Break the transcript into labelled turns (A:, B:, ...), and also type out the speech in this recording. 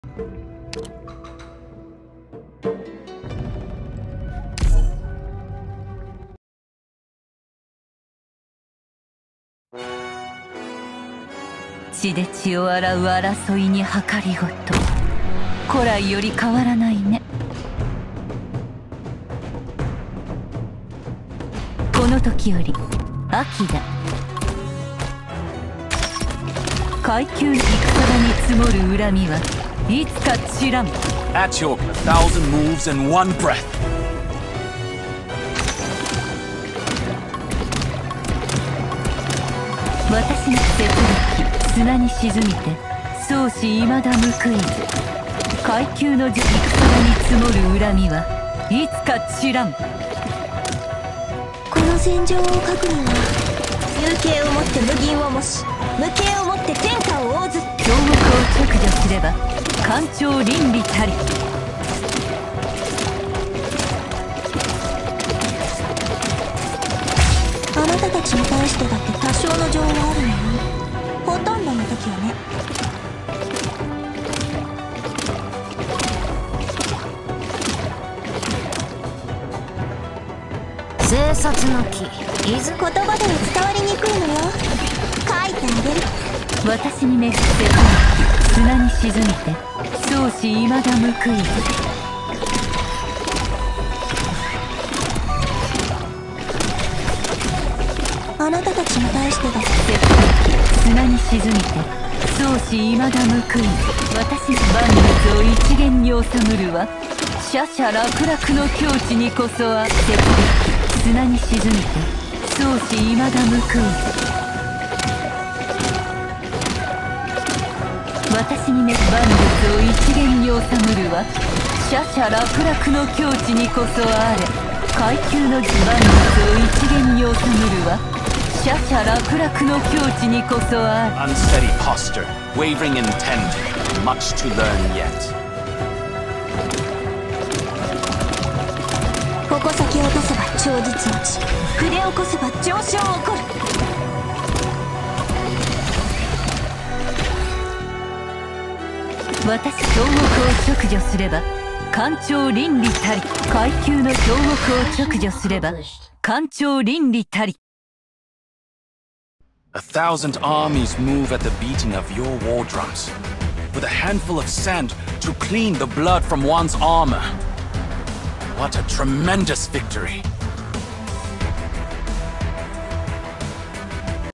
A: 血で血を洗う争いに計りごと、古来より変わらないね。この時より秋だ。階級の戦場に積もる恨みはいつか散らん。
B: At your 1,000 moves in one breath.
A: 私の雪歴砂に沈みて相思未だ報いず、階級の戦場に積もる恨みはいつか散らん。
C: この戦場を書くには有形をもって無銀を模し、無形をもって天下を覆ず。
A: 強国を直除すれば官庁倫理たり。
C: あなたたちに対してだって多少の情はあるのよ。ほとんどの時はね。
D: 生殺の木、
C: 言葉では伝わりにくいのよ。書いてあげる。
A: 私に巡って砂に沈みて相思未だ報いず。
C: あなたたちに対してだって
A: 砂に沈みて相思未だ報いず。私の万物を一元に収むるは奢々楽々の境地にこそは。砂に沈みて相思未だ報いず。私に万物を一元に収むるは奢々楽々の境地にこそあれ。階級の万物を一元に収むるは奢々楽々の境地にこそあれ。
B: Unsteady posture, wavering intent, much to learn yet.
C: 矛先を落とせば超実落ち、筆を起こせば上昇起こる。
A: 私強国を直除すれば官庁倫理たり。階級の強国を直除すれば官庁倫理たり。
B: 1,000 armies move at the beating of your war drums, with a handful of sand to clean the blood from one's armor. What a tremendous victory!